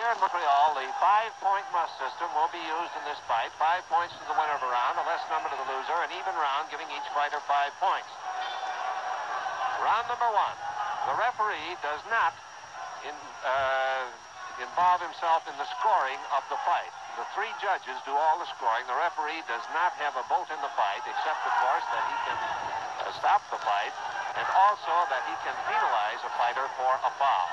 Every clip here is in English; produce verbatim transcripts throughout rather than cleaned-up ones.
Here in Montreal, the five-point must system will be used in this fight. Five points to the winner of a round, a less number to the loser, an even round giving each fighter five points. Round number one. The referee does not in, uh, involve himself in the scoring of the fight. The three judges do all the scoring. The referee does not have a vote in the fight, except, of course, that he can uh, stop the fight, and also that he can penalize a fighter for a foul.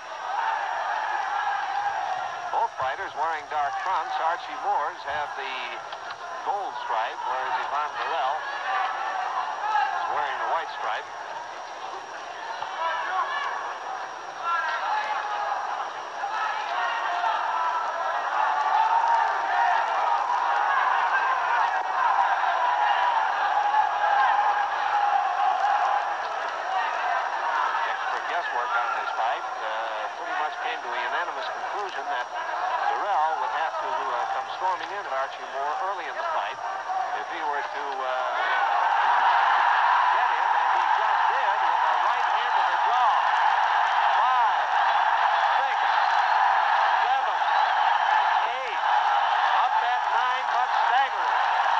Both fighters wearing dark fronts. Archie Moore's have the gold stripe, whereas Ivan Durrell is wearing the white stripe. Extra guesswork on this fight. Uh, pretty much came to a unanimous conclusion that Durrell would have to uh, come storming in at Archie Moore early in the fight if he were to uh, get him, and he just did with a right hand to the jaw. Five, six, seven, eight, up at nine, but staggering.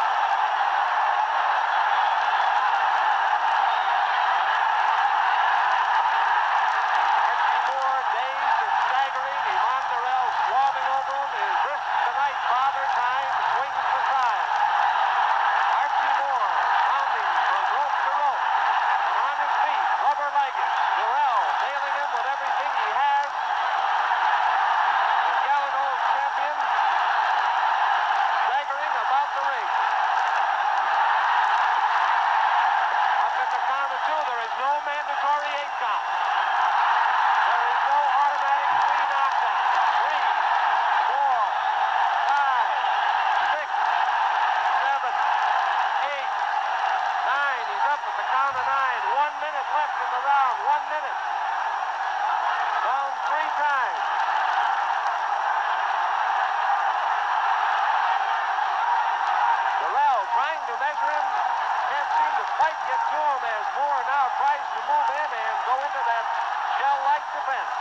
Archie Moore dazed and staggering. Ivan Durrell swarming over him. His wrist tonight, Father Time swings the side. Archie Moore pounding from rope to rope. And on his feet, rubber-legged. Durrell nailing him with everything he has. The gallant old champion staggering about the ring. Up at the count of two, there is no mandatory eight count. There is no automatic three knockdown. Three, four, five, six, seven, eight, nine. He's up at the count of nine. One minute left in the round. One minute. Down three times. Durrell trying to measure him. Can't seem to quite get to him as Moore now tries to move in and go into that shell-like defense.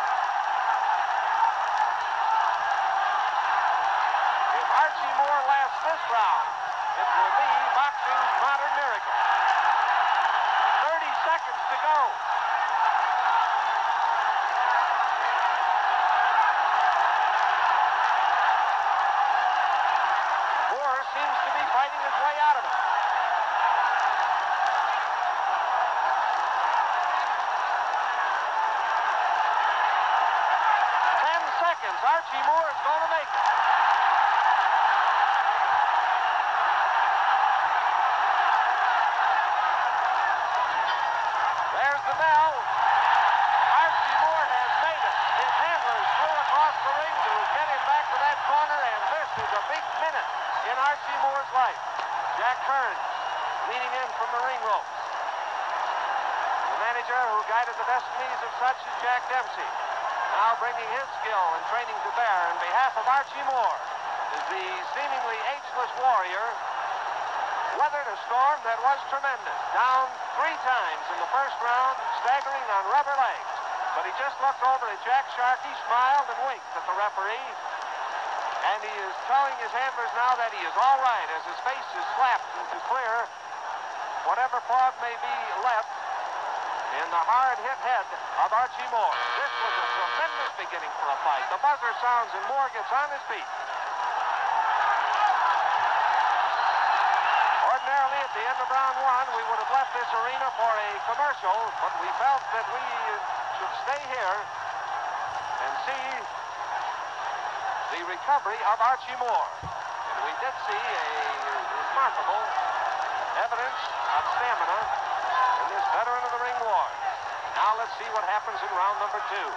If Archie Moore lasts this round, it will be boxing's modern miracle. thirty seconds to go. Moore seems to be fighting his way out of it. Ten seconds. Archie Moore is going to make it. There's the bell. Archie Moore has made it. His handlers flew across the ring to get him back to that corner, and this is a big minute in Archie Moore's life. Jack Kearns leaning in from the ring ropes. The manager who guided the destinies of such as Jack Dempsey, now bringing his skill and training to bear in behalf of Archie Moore, is the seemingly ageless warrior weathered a storm that was tremendous. Down three times in the first round, staggering on rubber legs. But he just looked over at Jack Sharkey, smiled and winked at the referee. And he is telling his handlers now that he is all right as his face is slapped into clear whatever fog may be left in the hard-hit head of Archie Moore. This was a tremendous beginning for a fight. The buzzer sounds and Moore gets on his feet. Ordinarily, at the end of round one, we would have left this arena for a commercial, but we felt that we should stay here and see the recovery of Archie Moore. And we did see a remarkable evidence of stamina in this veteran of the ring war. Now let's see what happens in round number two.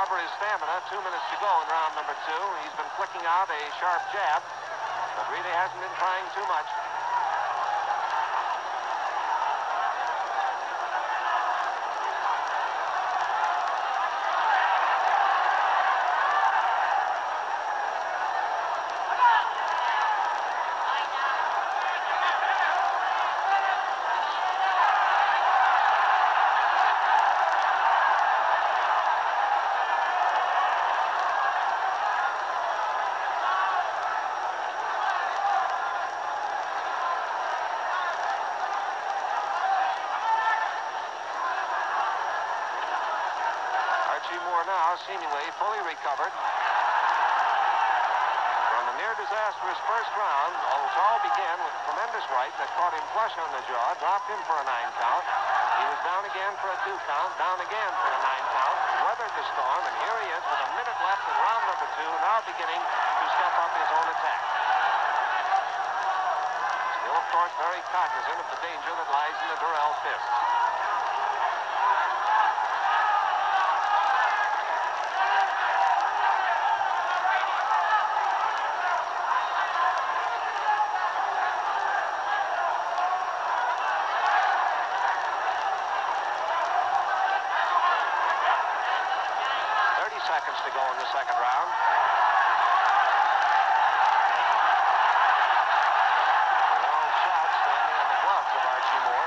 recover his stamina. Two minutes to go in round number two. He's been flicking out a sharp jab, but really hasn't been trying too much. Moore now seemingly fully recovered from the near disastrous first round. All began with a tremendous right that caught him flush on the jaw, dropped him for a nine count. He was down again for a two count, down again for a nine count, weathered the storm, and here he is with a minute left in round number two, now beginning to step up his own attack. Still, of course, very cognizant of the danger that lies in the Dirrell fist. Seconds to go in the second round. Dirrell's shot standing on the gloves of Archie Moore.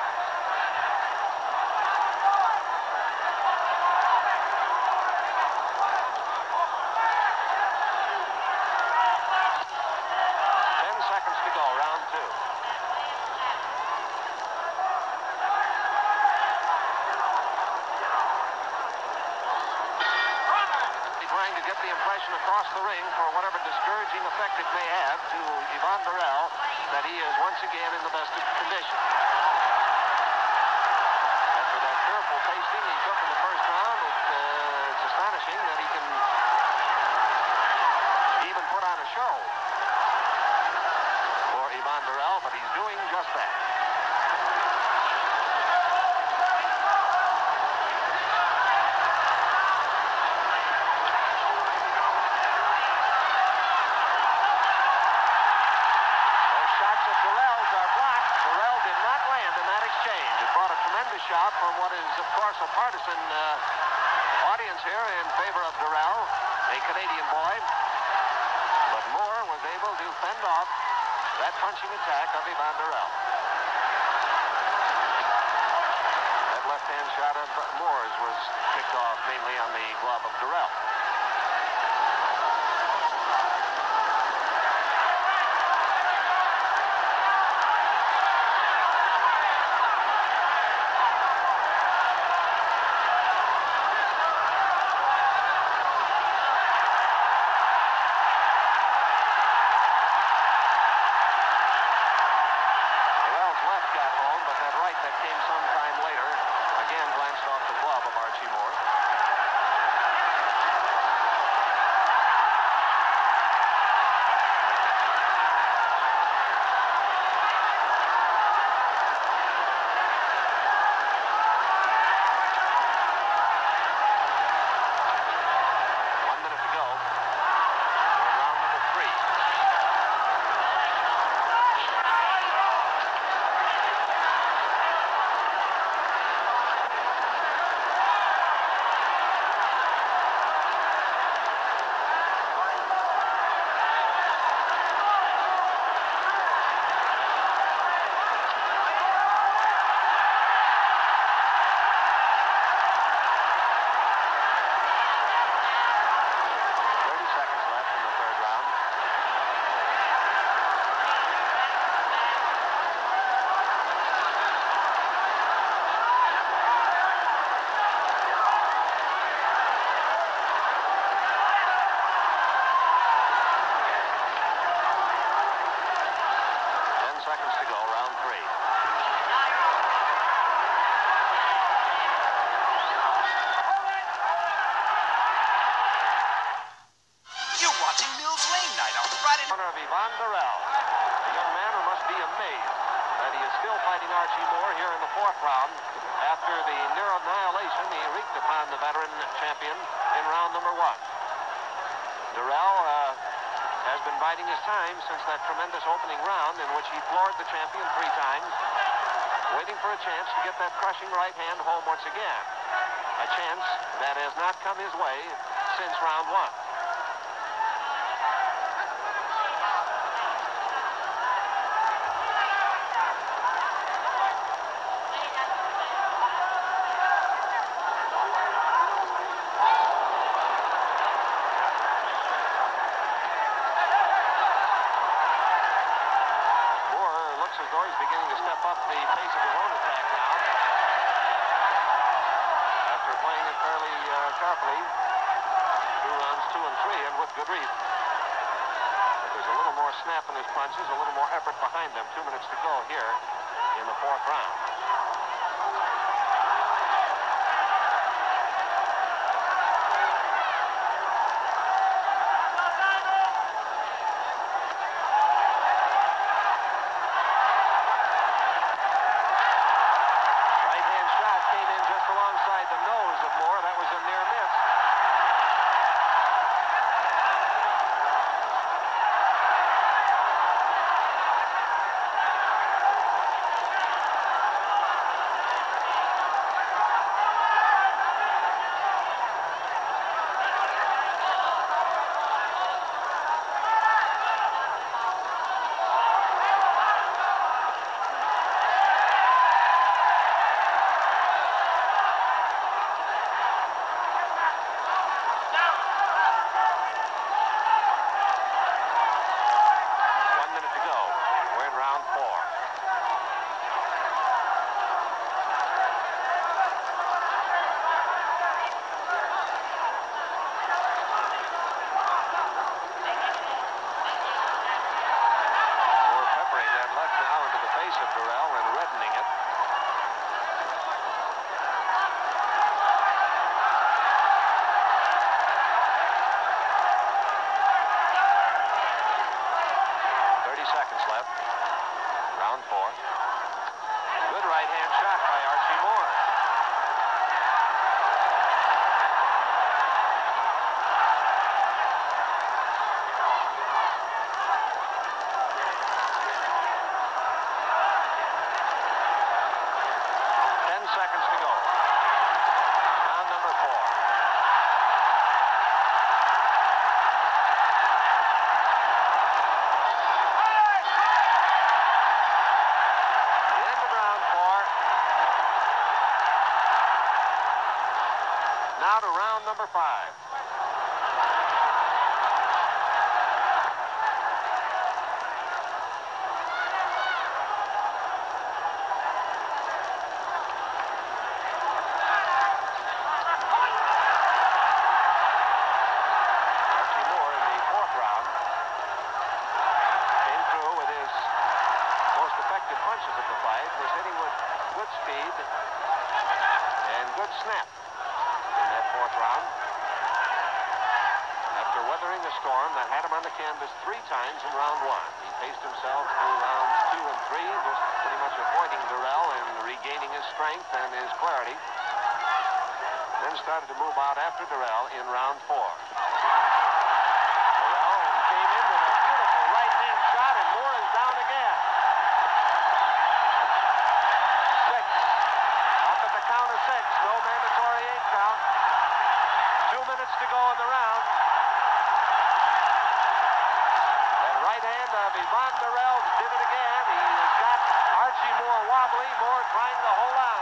Ten seconds to go, round two. Trying to get the impression across the ring for whatever discouraging effect it may have to Ivan Dirrell that he is once again in the best of condition. After that careful tasting he took in the first round, it, uh, it's astonishing that he can even put on a show for Ivan Dirrell, but he's doing just that. Shot from what is, of course, a partisan uh, audience here in favor of Dirrell, a Canadian boy. But Moore was able to fend off that punching attack of Ivan Dirrell. That left-hand shot of Moore's was picked off mainly on the glove of Dirrell. fourth round. After the near annihilation he wreaked upon the veteran champion in round number one. Dirrell uh, has been biding his time since that tremendous opening round in which he floored the champion three times, waiting for a chance to get that crushing right hand home once again. A chance that has not come his way since round one. As though he's beginning to step up the pace of his own attack now. After playing it fairly uh, carefully through rounds two and three, and with good reason. But there's a little more snap in his punches, a little more effort behind them. Two minutes to go here in the fourth round. Alongside the nose of Moore. That was a near miss. Seconds left. Round four. Good right hand shot by Archie Moore. Ten seconds to go. Round number four. Now to round number five. Archie Moore in the fourth round came through with his most effective punches of the fight, was hitting with good speed and good snap. In that fourth round, after weathering the storm that had him on the canvas three times in round one, he paced himself through rounds two and three, just pretty much avoiding Dirrell and regaining his strength and his clarity. Then started to move out after Dirrell in round four. Dirrell came in with a beautiful right-hand shot, and Moore is down again. Six. Up at the count of six. No mandatory eight count. Two minutes to go in the round. That right hand of Ivan Dirrell did it again. He has got Archie Moore wobbly. Moore trying to hold on.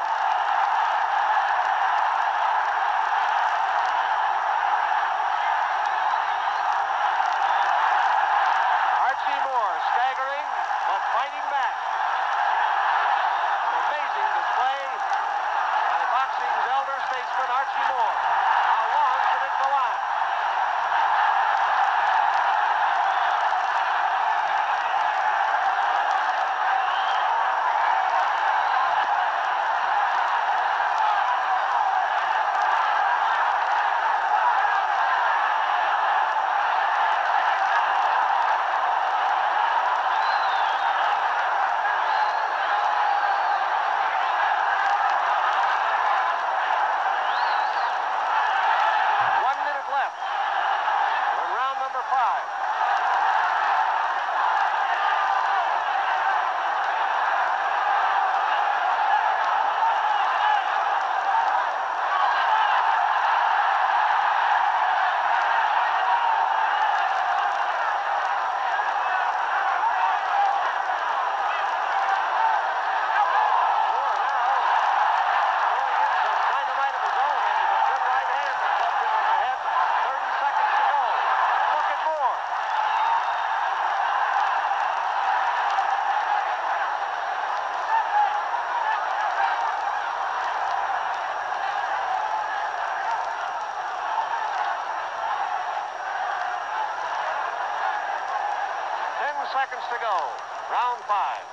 round five.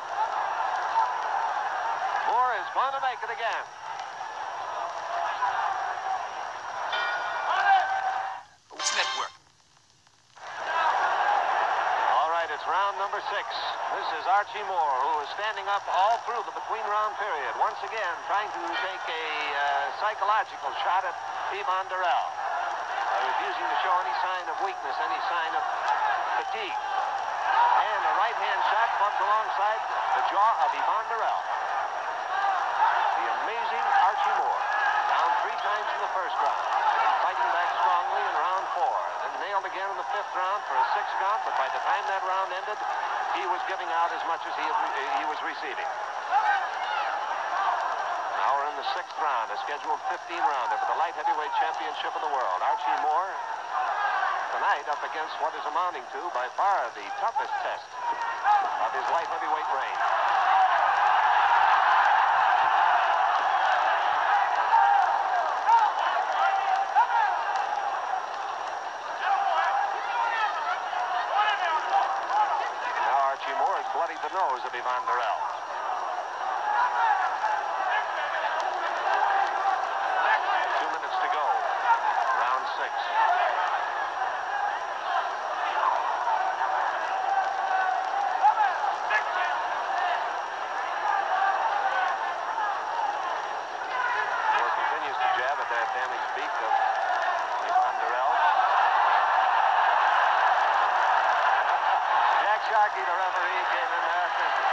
Moore is going to make it again. Network. All right, it's round number six. This is Archie Moore, who is standing up all through the between-round period, once again trying to take a uh, psychological shot at Ivan Durrell, uh, refusing to show any sign of weakness, any sign of fatigue. And a right-hand shot bumped alongside the jaw of Ivan Durrell. The amazing Archie Moore, down three times in the first round, fighting back strongly in round four, then nailed again in the fifth round for a sixth count, but by the time that round ended, he was giving out as much as he, he was receiving. Now we're in the sixth round, a scheduled fifteen rounder for the light heavyweight championship of the world. Archie Moore tonight up against what is amounting to by far the toughest test of his light heavyweight reign. Bloodied the nose of Ivan Durrell. Two minutes to go. Round six. Moore continues to jab at that damaged beak of Ivan Durrell. Jack Sharkey, the referee, gave him that.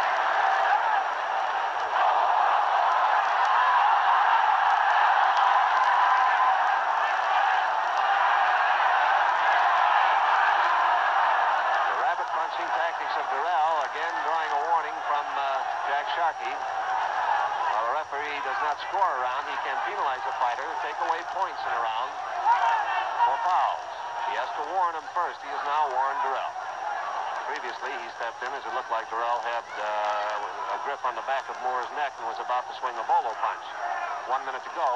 The rabbit punching tactics of Durrell, again drawing a warning from uh, Jack Sharkey. While the referee does not score a round, he can penalize a fighter, take away points in a round for fouls. He has to warn him first. He has now warned Durrell. Previously, he stepped in as it looked like Durrell had uh, a grip on the back of Moore's neck and was about to swing a bolo punch. One minute to go.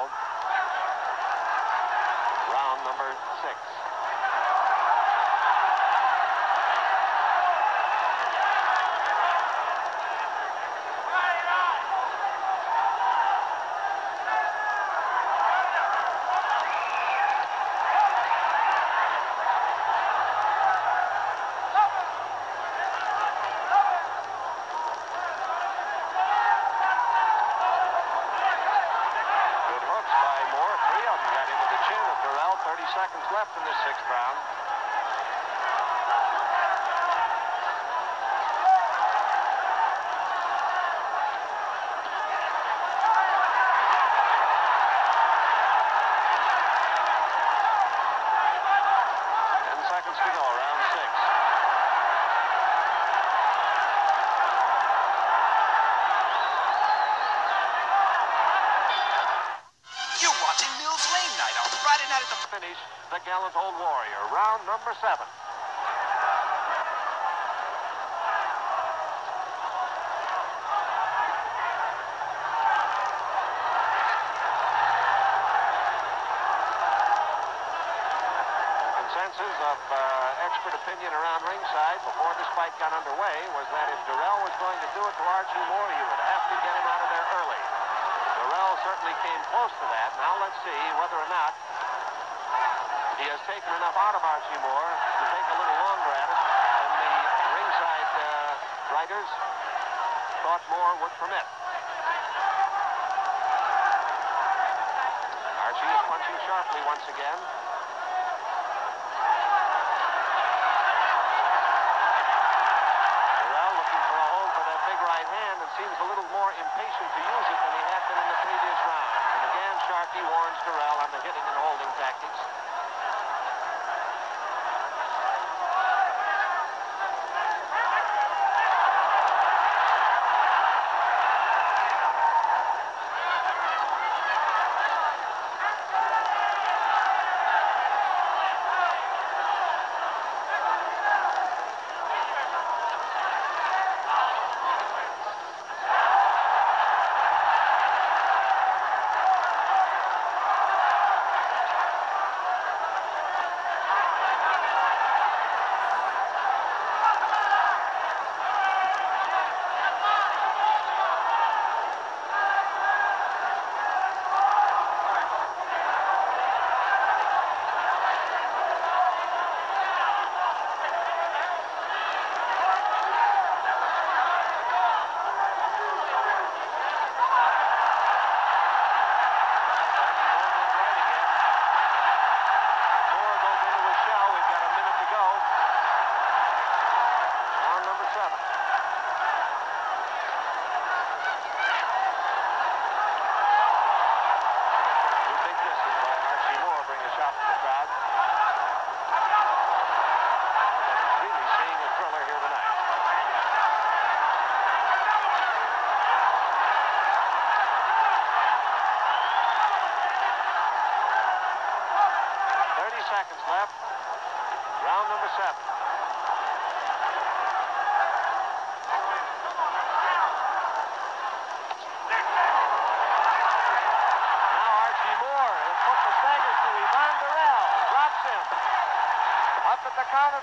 Round number six. thirty seconds left in this sixth round. Ten seconds to go, round six. You're watching Mills Lane Night on Friday night at the finish, the gallant old warrior. Round number seven. Consensus of uh, expert opinion around ringside before this fight got underway was that if Durrell was going to do it to Archie Moore, he would have to get him out of there early. Durrell certainly came close to that. Now let's see whether or not he has taken enough out of Archie Moore to take a little longer at it than the ringside uh, writers thought Moore would permit. Archie is punching sharply once again. Durrell looking for a hold for that big right hand and seems a little more impatient to use it than he had been in the previous round. And again, Sharkey warns Durrell on the hitting and holding tactics.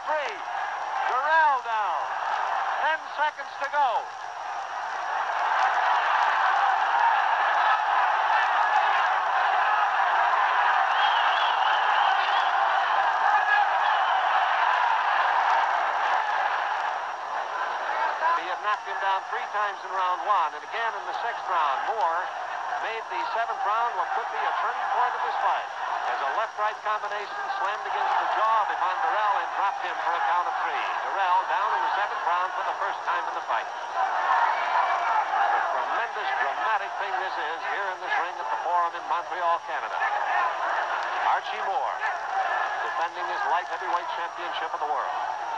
three. Durrell down. Ten seconds to go. He had knocked him down three times in round one, and again in the sixth round. Moore made the seventh round what could be a turning point of this fight, as a left-right combination slammed against the jaw of Ivan Durrell and dropped him for a count of three. Durrell down in the seventh round for the first time in the fight. What a tremendous, dramatic thing this is here in this ring at the Forum in Montreal, Canada. Archie Moore defending his light heavyweight championship of the world.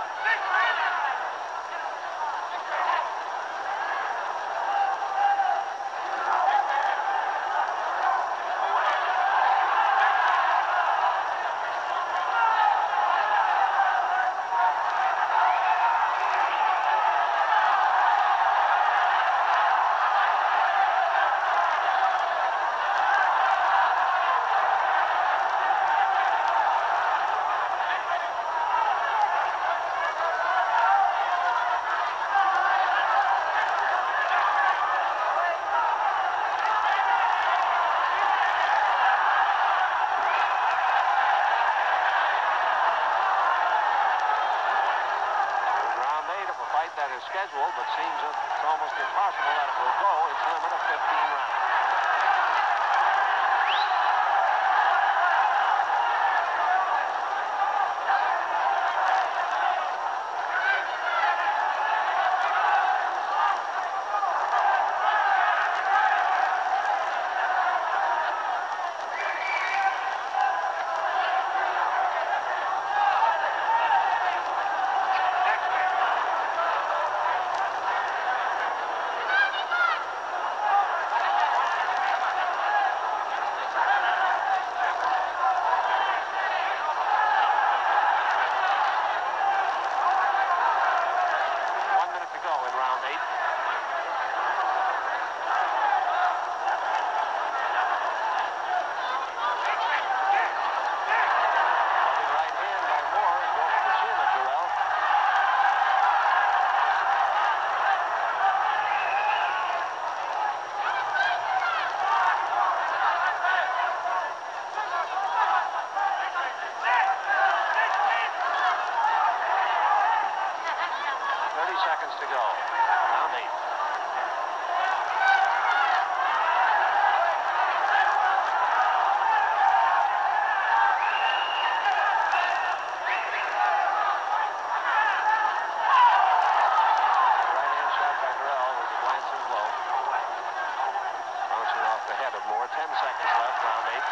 That is scheduled, but seems it's almost impossible that it will go its limit of fifteen rounds. Seconds to go. Round eight. Right-hand shot by Durrell was a glancing blow. Bouncing off the head of Moore. Ten seconds left. Round eight.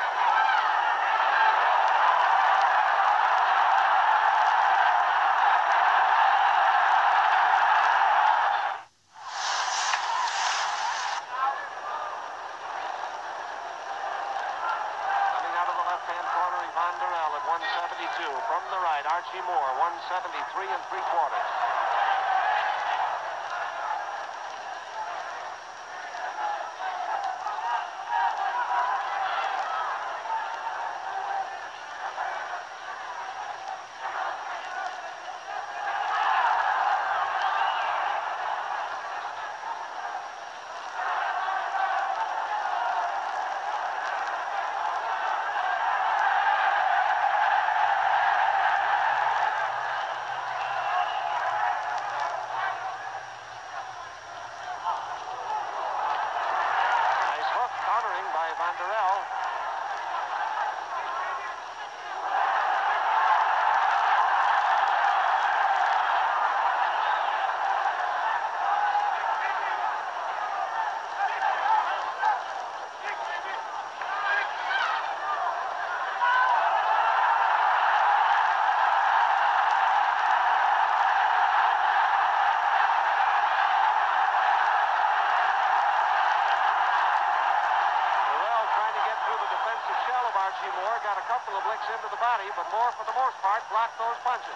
one seventy-two. From the right, Archie Moore, one seventy-three and three quarters. Durrell. Archie Moore got a couple of licks into the body, but Moore, for the most part, blocked those punches.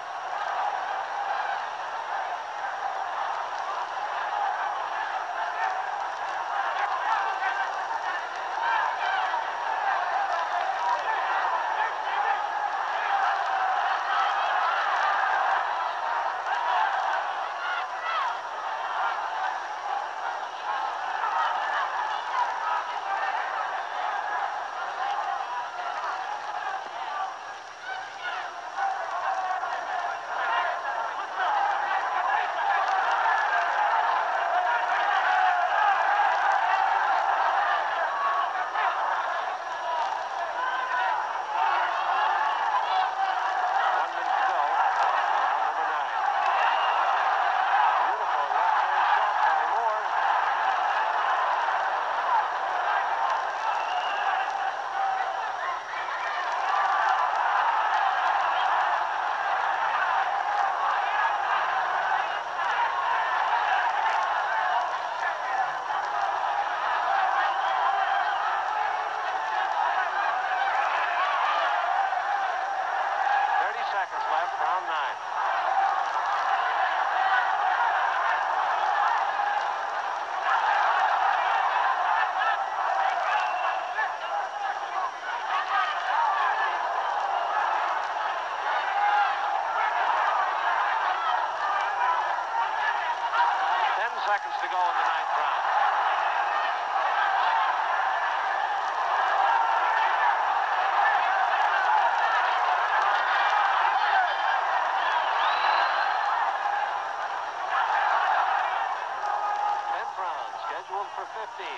for fifteen.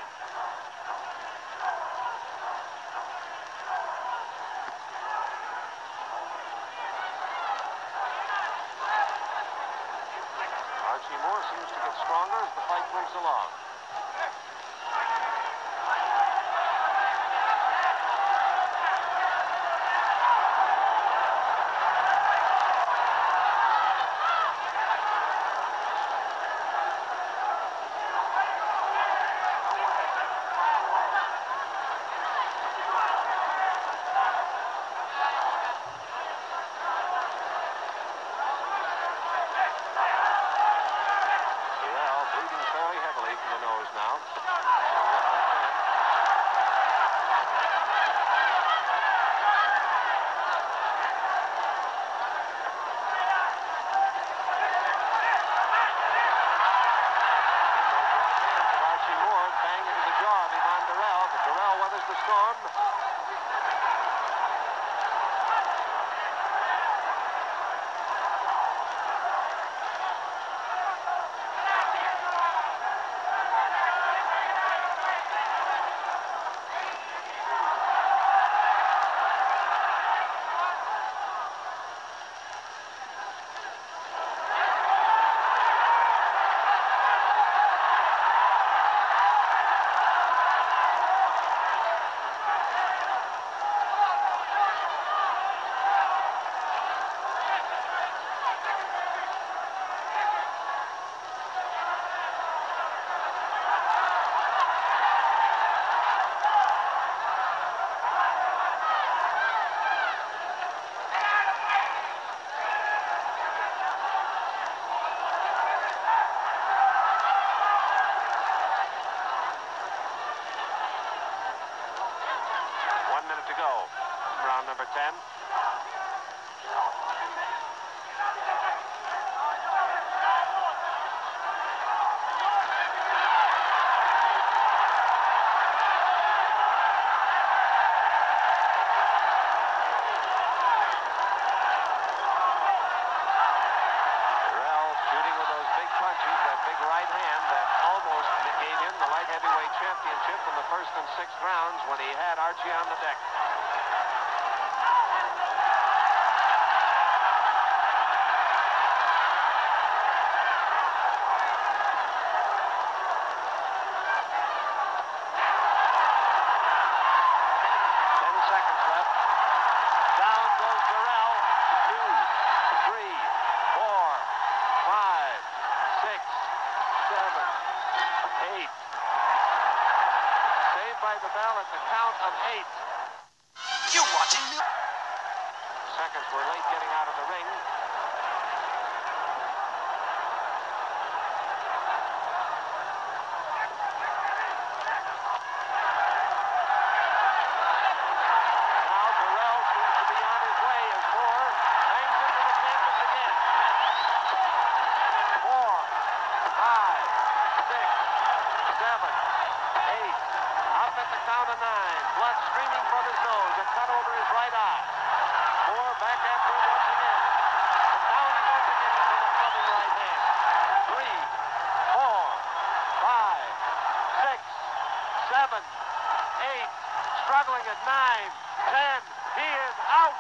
Archie Moore seems to get stronger as the fight moves along. To go. Round number ten. Championship in the first and sixth rounds when he had Archie on the deck. Ten seconds left. Down goes Durrell. Two, three, four, five, six, seven, eight. By the bell at the count of eight. You're watching New... Seconds were late getting out of the ring. Now Durrell seems to be on his way as Moore bangs into the canvas again. Four, five, six, seven, eight. Up at the count of nine. Blood streaming from his nose. A cut over his right eye. Moore back after him once again. But down he goes again with a clubbing right hand. Three, four, five, six, seven, eight. Struggling at nine, ten. He is out.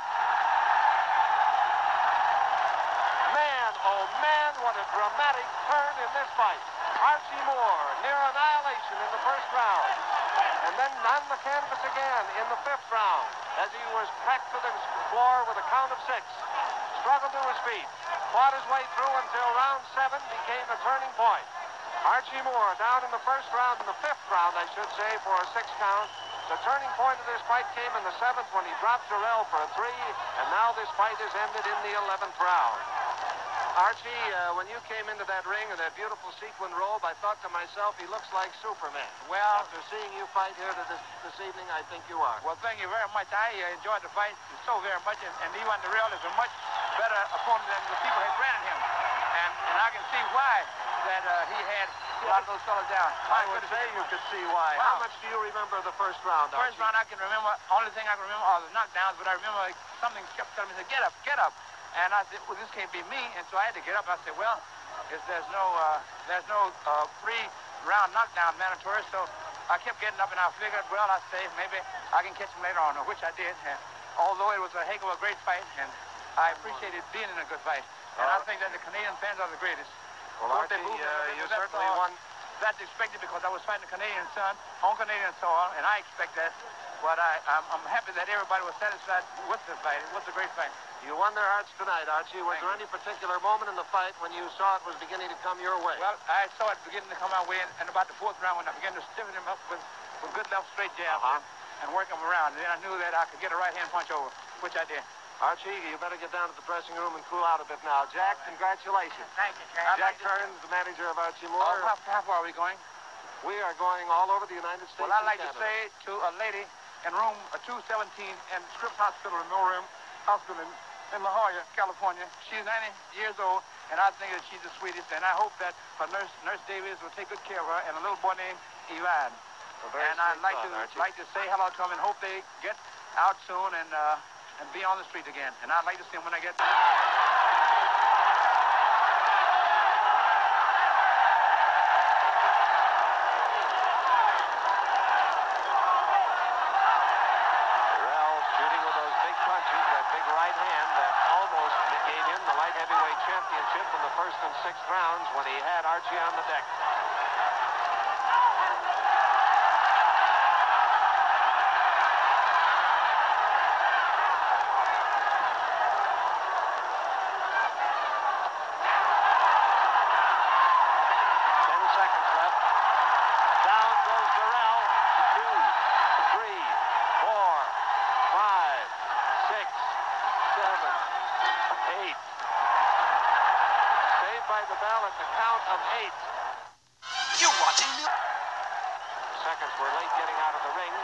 Man, oh man, what a dramatic turn in this fight. Archie Moore near annihilation in the first round. And then on the canvas again in the fifth round as he was packed to the floor with a count of six. Struggled to his feet. Fought his way through until round seven became a turning point. Archie Moore down in the first round, in the fifth round, I should say, for a six count. The turning point of this fight came in the seventh when he dropped Durrell for a three, and now this fight is ended in the eleventh round. Archie, uh, when you came into that ring in that beautiful sequin robe, I thought to myself, he looks like Superman. Well, after seeing you fight here this, this evening, I think you are. Well, thank you very much. I uh, enjoyed the fight so very much, and, and Ivan Durrell is a much better opponent than the people had granted him. And, and I can see why that uh, he had a lot of those fellas down. I would say you could see why. Wow. How much do you remember the first round, First Archie? round I can remember, only thing I can remember are the knockdowns, but I remember like, something kept telling me, get up, get up. And I said, well, this can't be me. And so I had to get up. I said, well, if there's no, uh, there's no uh, free round knockdown mandatory, so I kept getting up, and I figured, well, I say maybe I can catch him later on, which I did. And although it was a heck of a great fight, and I appreciated being in a good fight. And I think that the Canadian fans are the greatest. Well, Archie, uh, you certainly won. That's expected because I was fighting a Canadian son on Canadian soil, and I expect that. But I, I'm, I'm happy that everybody was satisfied with the fight. It was a great fight. You won their hearts tonight, Archie. Was Thank there you. any particular moment in the fight when you saw it was beginning to come your way? Well, I saw it beginning to come my way in, in about the fourth round when I began to stiffen him up with, with good left straight jabs Uh-huh. and, and work him around. And then I knew that I could get a right-hand punch over, which I did. Archie, you better get down to the dressing room and cool out a bit now. Jack, right. Congratulations. Thank you, Jack. Jack Kearns, the manager of Archie Moore. Oh, how, how far are we going? We are going all over the United States. Well, I'd like and to Canada. say to a lady in room two seventeen in Scripps Hospital, in Mill Room Hospital in, in La Jolla, California. She's ninety years old, and I think that she's the sweetest. And I hope that her nurse, Nurse Davies, will take good care of her, and a little boy named Ivan. And I'd like to Archie. like to say hello to them and hope they get out soon and uh, and be on the street again. And I'd like to see them when I get there. Championship in the first and sixth rounds when he had Archie on the deck. Ten seconds left. Down goes Durrell. Two, three, four, five, six, seven, eight. By the bell at the count of eight. You're watching Mil- Seconds were late getting out of the ring.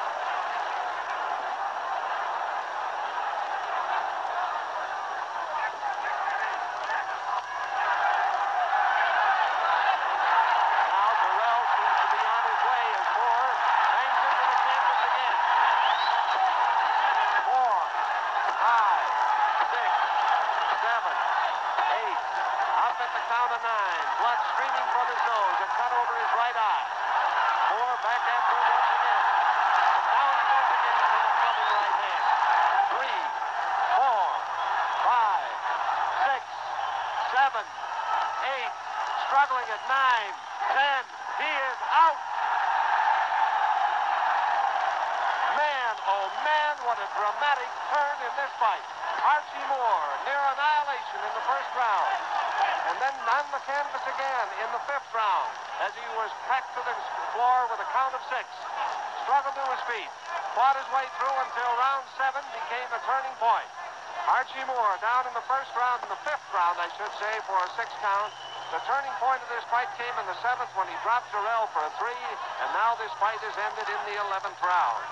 Now Durrell seems to be on his way as Moore hangs into the canvas again. Four, five, six, seven, eight. Up at the count of nine. Blood streaming from his nose. A cut over his right eye. Moore back after him once again. And down he goes again with a clubbing right hand. Three, four, five, six, seven, eight. Struggling at nine, ten. He is out. Man, oh man, what a dramatic turn in this fight. Archie Moore near annihilation in the first round. And then on the canvas again in the fifth round as he was packed to the floor with a count of six. Struggled to his feet. Fought his way through until round seven became a turning point. Archie Moore down in the first round, in the fifth round, I should say, for a six count. The turning point of this fight came in the seventh when he dropped Durrell for a three, and now this fight is ended in the eleventh round.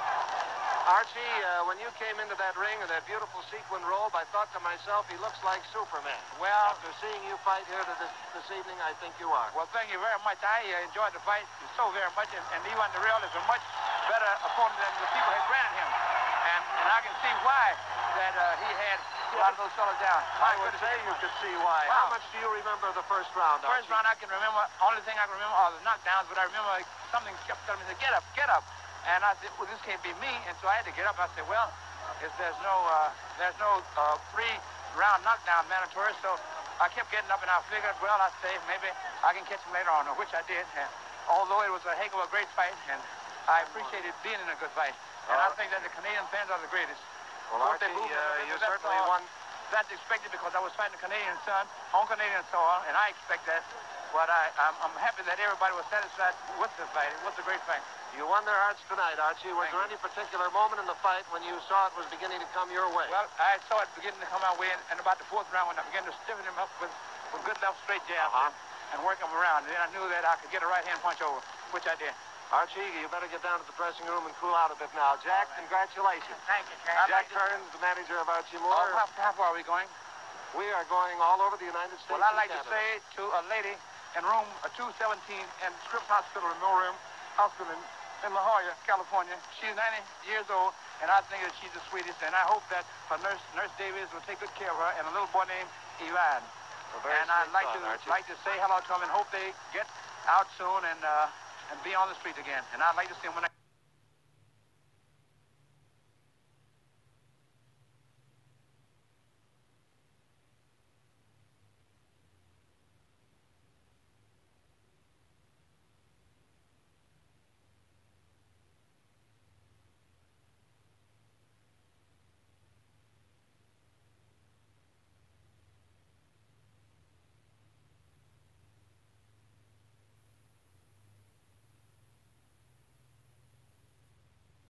Archie, uh, when you came into that ring in that beautiful sequin robe, I thought to myself, he looks like Superman. Well, after seeing you fight here this, this evening, I think you are. Well, thank you very much. I uh, enjoyed the fight so very much, and, and Ivan Durrell is a much better opponent than the people had granted him. And, and I can see why that uh, he had a lot of those fellas down. I would say you could see why. Wow. How much do you remember the first round, The first Archie? round I can remember, only thing I can remember are the knockdowns, but I remember like, something kept telling me, get up, get up. And I said, well, this can't be me. And so I had to get up. I said, well, if there's no, uh, there's no uh, free round knockdown mandatory. So I kept getting up, and I figured, well, I say maybe I can catch him later on, which I did. And although it was a heck of a great fight, and I appreciated being in a good fight. And I think that the Canadian fans are the greatest. Well, Both Archie, they move uh, and you that's certainly all- won. That's expected because I was fighting a Canadian son on Canadian soil, and I expect that. But I, I'm, I'm happy that everybody was satisfied with the fight. It was a great fight. You won their hearts tonight, Archie. Was Thank there you. any particular moment in the fight when you saw it was beginning to come your way? Well, I saw it beginning to come my way in, in about the fourth round when I began to stiffen him up with, with good left straight jabs Uh-huh. and, and work him around. And then I knew that I could get a right-hand punch over, which I did. Archie, you better get down to the dressing room and cool out a bit now. Jack, All right. congratulations. Thank you, Jack. Jack Kearns, the manager of Archie Moore. Oh, how, how far are we going? We are going all over the United States Well, I'd and like to Canada. say to a lady in room two seventeen in Scripps Hospital, in Mill Room Hospital in, in La Jolla, California. She's ninety years old, and I think that she's the sweetest. And I hope that her nurse, Nurse Davies, will take good care of her, and a little boy named Ivan. A very And I'd sweet like thought, to Archie. like to say hello to them and hope they get out soon and uh, and be on the street again. And I'd like to see him when I